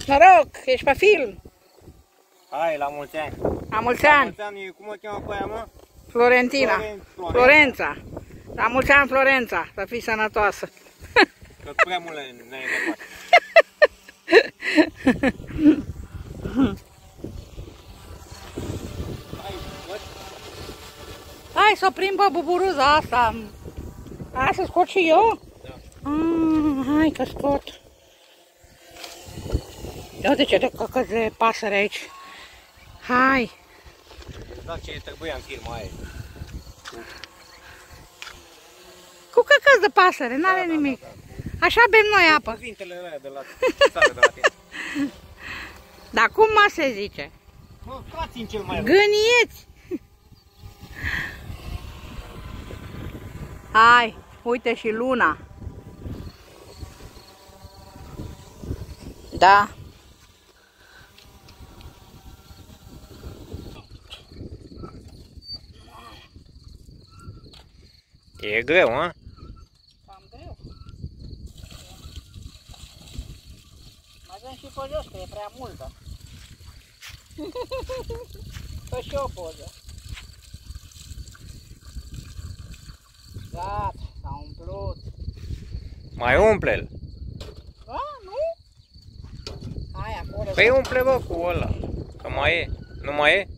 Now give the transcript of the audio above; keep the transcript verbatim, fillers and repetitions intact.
Noroc, ești pe film. Hai, la mulți ani. La mulți ani. La mulți ani, cum o cheamă pe aia, mă? Florentina. Floren- Florența. La mulți ani, Florența. Să fii sănătoasă. Că prea mult ne-ai nepat. Hai să oprim pe buburuza asta. Hai să scot și eu? Da. Ah, hai că scot. Ia uite ce de căcăți de pasăre aici. Hai. Da, ce trebuia în filmul aia. Cu căcăți de pasăre, n-are Da, da, nimic. da, Așa bem noi apă. Cuvintele alea de la țară, de la tine. Dar cum mă se zice? Mă, frații în cel mai rău. Gânieți! Hai, uite și luna. Da. E greu, hă? Cam greu. Mai dăm și pe jos, că e prea multă. Fă și o poză. Gata, s-a umplut. Mai umple-l. Da, nu? Hai acolo. Păi umple, bă, cu ăla. Că mai e. Nu mai e?